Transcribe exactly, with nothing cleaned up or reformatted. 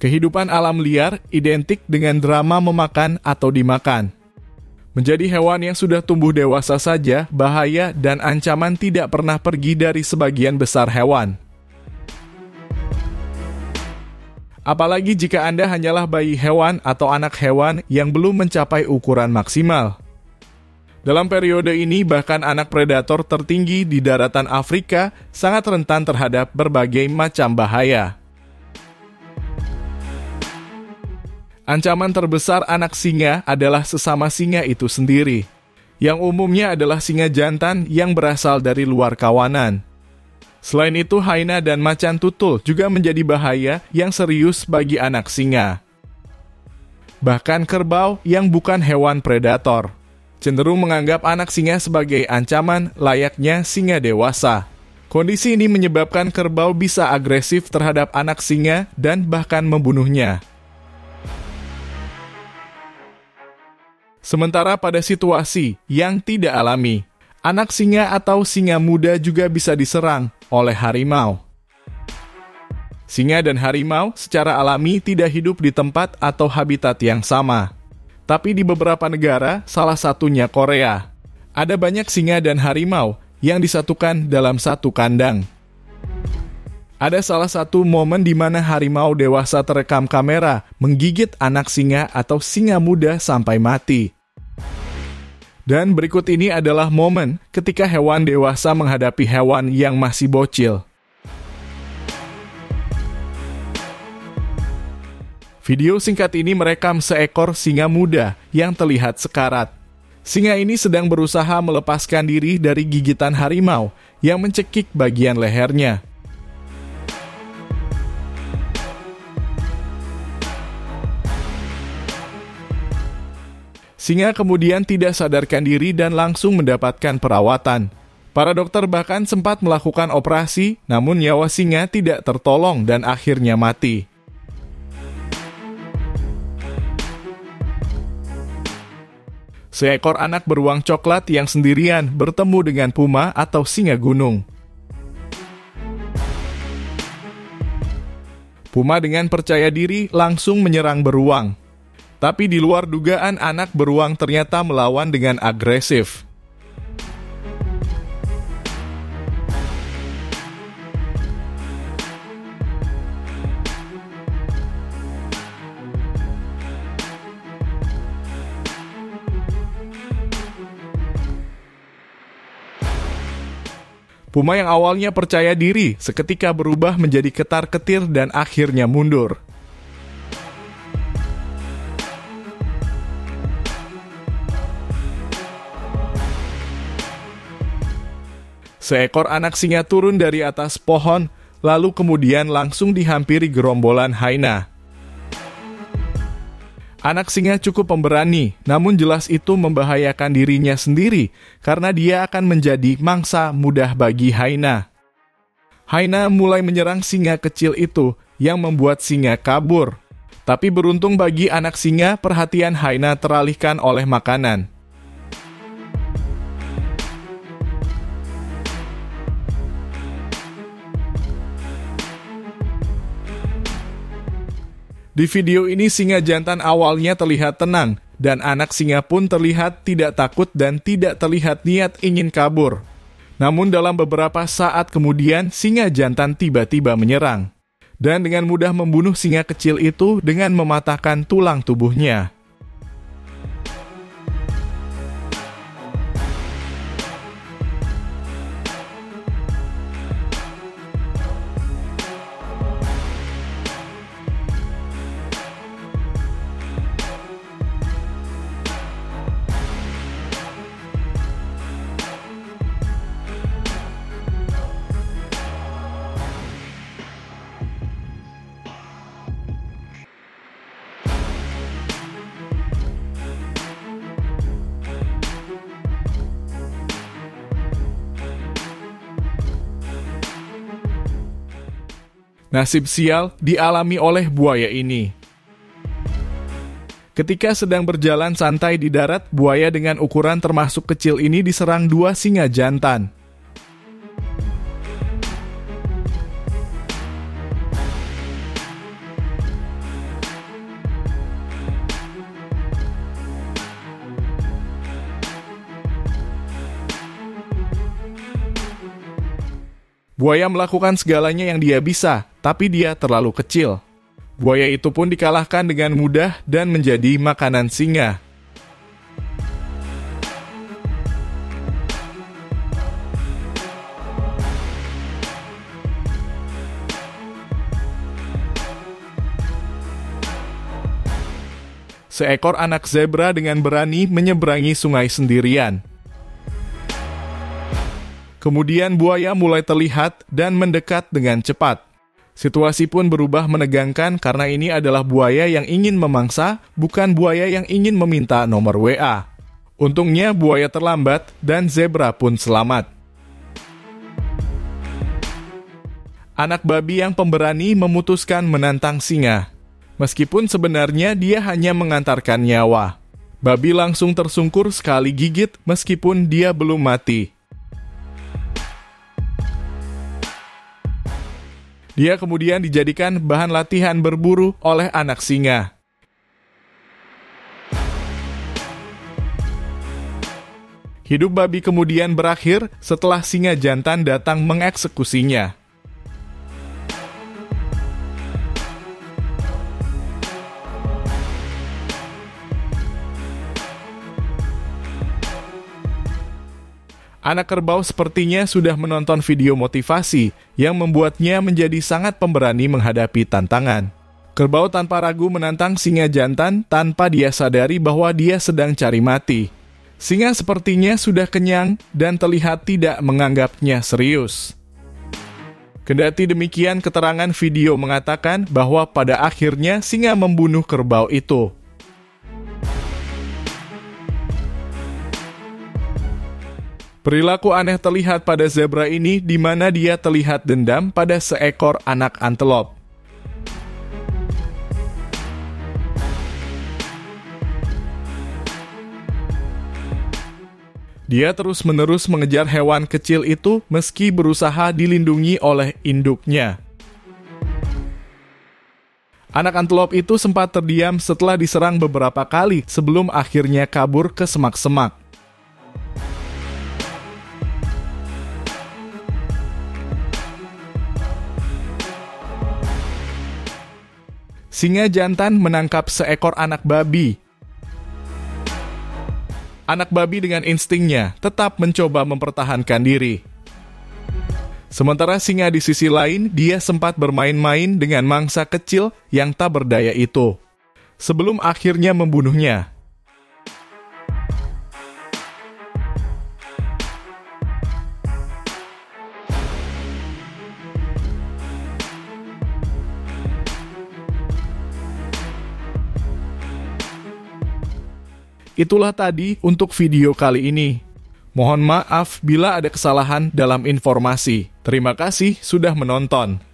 Kehidupan alam liar identik dengan drama memakan atau dimakan. Menjadi hewan yang sudah tumbuh dewasa saja, bahaya dan ancaman tidak pernah pergi dari sebagian besar hewan. Apalagi jika Anda hanyalah bayi hewan atau anak hewan yang belum mencapai ukuran maksimal. Dalam periode ini, bahkan anak predator tertinggi di daratan Afrika sangat rentan terhadap berbagai macam bahaya. Ancaman terbesar anak singa adalah sesama singa itu sendiri, yang umumnya adalah singa jantan yang berasal dari luar kawanan. Selain itu, hyena dan macan tutul juga menjadi bahaya yang serius bagi anak singa. Bahkan kerbau yang bukan hewan predator cenderung menganggap anak singa sebagai ancaman layaknya singa dewasa. Kondisi ini menyebabkan kerbau bisa agresif terhadap anak singa dan bahkan membunuhnya. Sementara pada situasi yang tidak alami, anak singa atau singa muda juga bisa diserang oleh harimau. Singa dan harimau secara alami tidak hidup di tempat atau habitat yang sama. Tapi di beberapa negara, salah satunya Korea, ada banyak singa dan harimau yang disatukan dalam satu kandang. Ada salah satu momen di mana harimau dewasa terekam kamera menggigit anak singa atau singa muda sampai mati. Dan berikut ini adalah momen ketika hewan dewasa menghadapi hewan yang masih bocil. Video singkat ini merekam seekor singa muda yang terlihat sekarat. Singa ini sedang berusaha melepaskan diri dari gigitan harimau yang mencekik bagian lehernya. Singa kemudian tidak sadarkan diri dan langsung mendapatkan perawatan. Para dokter bahkan sempat melakukan operasi, namun nyawa singa tidak tertolong dan akhirnya mati. Seekor anak beruang coklat yang sendirian bertemu dengan puma atau singa gunung. Puma dengan percaya diri langsung menyerang beruang. Tapi di luar dugaan, anak beruang ternyata melawan dengan agresif. Puma yang awalnya percaya diri seketika berubah menjadi ketar-ketir dan akhirnya mundur. Seekor anak singa turun dari atas pohon, lalu kemudian langsung dihampiri gerombolan hyena. Anak singa cukup pemberani, namun jelas itu membahayakan dirinya sendiri, karena dia akan menjadi mangsa mudah bagi hyena. Hyena mulai menyerang singa kecil itu, yang membuat singa kabur. Tapi beruntung bagi anak singa, perhatian hyena teralihkan oleh makanan. Di video ini singa jantan awalnya terlihat tenang, dan anak singa pun terlihat tidak takut dan tidak terlihat niat ingin kabur. Namun dalam beberapa saat kemudian, singa jantan tiba-tiba menyerang. Dan dengan mudah membunuh singa kecil itu dengan mematahkan tulang tubuhnya. Nasib sial dialami oleh buaya ini. Ketika sedang berjalan santai di darat, buaya dengan ukuran termasuk kecil ini diserang dua singa jantan. Buaya melakukan segalanya yang dia bisa, tapi dia terlalu kecil. Buaya itu pun dikalahkan dengan mudah dan menjadi makanan singa. Seekor anak zebra dengan berani menyeberangi sungai sendirian. Kemudian buaya mulai terlihat dan mendekat dengan cepat. Situasi pun berubah menegangkan karena ini adalah buaya yang ingin memangsa, bukan buaya yang ingin meminta nomor W A. Untungnya buaya terlambat dan zebra pun selamat. Anak babi yang pemberani memutuskan menantang singa. Meskipun sebenarnya dia hanya mengantarkan nyawa. Babi langsung tersungkur sekali gigit meskipun dia belum mati. Dia kemudian dijadikan bahan latihan berburu oleh anak singa. Hidup babi kemudian berakhir setelah singa jantan datang mengeksekusinya. Anak kerbau sepertinya sudah menonton video motivasi yang membuatnya menjadi sangat pemberani menghadapi tantangan. Kerbau tanpa ragu menantang singa jantan tanpa dia sadari bahwa dia sedang cari mati. Singa sepertinya sudah kenyang dan terlihat tidak menganggapnya serius. Kendati demikian, keterangan video mengatakan bahwa pada akhirnya singa membunuh kerbau itu. Perilaku aneh terlihat pada zebra ini di mana dia terlihat dendam pada seekor anak antelop. Dia terus-menerus mengejar hewan kecil itu meski berusaha dilindungi oleh induknya. Anak antelop itu sempat terdiam setelah diserang beberapa kali sebelum akhirnya kabur ke semak-semak. Singa jantan menangkap seekor anak babi. Anak babi dengan instingnya tetap mencoba mempertahankan diri. Sementara singa di sisi lain, dia sempat bermain-main dengan mangsa kecil yang tak berdaya itu, sebelum akhirnya membunuhnya. Itulah tadi untuk video kali ini. Mohon maaf bila ada kesalahan dalam informasi. Terima kasih sudah menonton.